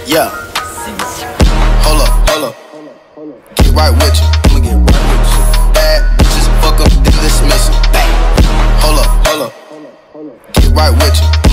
Yeah. Hold up. Get right with you. I'ma get right with you. Bad bitches, fuck 'em, then dismiss 'em. Hold up. Get right with you.